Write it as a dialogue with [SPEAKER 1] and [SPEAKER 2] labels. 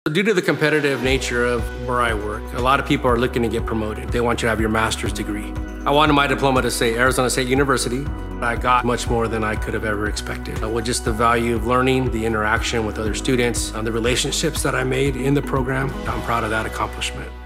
[SPEAKER 1] Due to the competitive nature of where I work, a lot of people are looking to get promoted. They want you to have your master's degree. I wanted my diploma to say Arizona State University. I got much more than I could have ever expected. With just the value of learning, the interaction with other students, the relationships that I made in the program, I'm proud of that accomplishment.